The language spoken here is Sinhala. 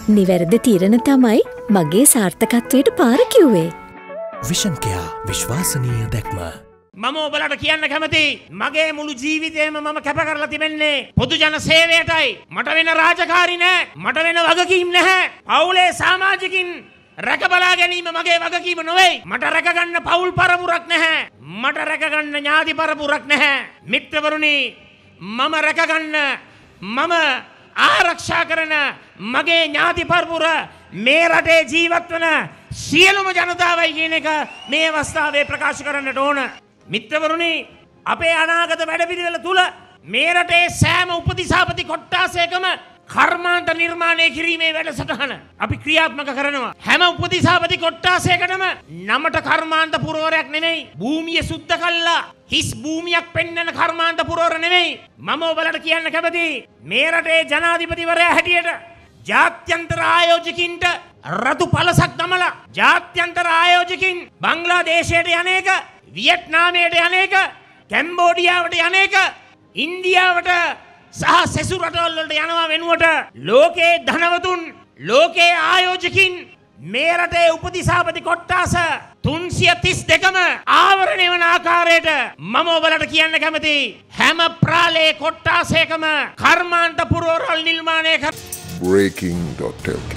නිවැරදි තීරණ තමයි මගේ සාර්ථකත්වයට පාර කිව්වේ. විෂන් කෙයා විශ්වාසනීය දැක්ම. මම ඔබලට කියන්න කැමති මගේ මුළු ජීවිතේම මම කැප කරලා තිබෙන්නේ පොදු ජන සේවයටයි. මට වෙන රාජකාරි නෑ. මට වෙන වගකීම් නැහැ. පවුලේ සමාජිකින් රැකබලා ගැනීම මගේ වගකීම නොවේ. මට රැකගන්න පවුල් පරපුරක් නැහැ. මට රැකගන්න ඥාති පරපුරක් නැහැ. මිත්‍රවරුනි, මම රැකගන්න මම ආරක්ෂා කරන මගේ ඥාති පරපුර මේ රටේ ජීවත් වන සියලුම ජනතාවයි කියන එක මේ අවස්ථාවේ ප්‍රකාශ කරන්නට ඕන. මිත්‍රවරුනි, අපේ අනාගත වැඩපිළිවෙල තුල මේ රටේ සෑම උපදිසාපති කොට්ටාසයකම කර්මාන්ත නිර්මාණය කිරීමේ වැඩසටහන අපි ක්‍රියාත්මක කරනවා. හැම උපදිසාපති කොට්ටාසයකටම නමට කර්මාන්ත පුරවරයක් නෙමෙයි, භූමිය සුද්ධ කළා හිස් භූමියක් පෙන්වන කර්මාන්ත පුරවර නෙමෙයි. මම ඔබලට කියන්න කැමතියි මේ රටේ ජනාධිපතිවරයා හැටියට ජාත්‍යන්තර ආයෝජකින්ට රතු පළසක් දමලා ජාත්‍යන්තර ආයෝජකින් බංග්ලාදේශයට යන්නේක, වියට්නාමයට යන්නේක, කැම්බෝඩියාවට යන්නේක, ඉන්දියාවට සහ සෙසු රටවල් වලට යනවා වෙනුවට ලෝකේ ධනවතුන්, ලෝකේ ආයෝජකින් මේ රටේ උපදිසාපති කොට්ටාස 332ම ආවරණය වන ආකාරයට මම ඔබලට කියන්න කැමතියි හැම ප්‍රාලේ කොට්ටාසයකම කර්මාන්ත පුරවරල් නිර්මාණය කර breaking.lk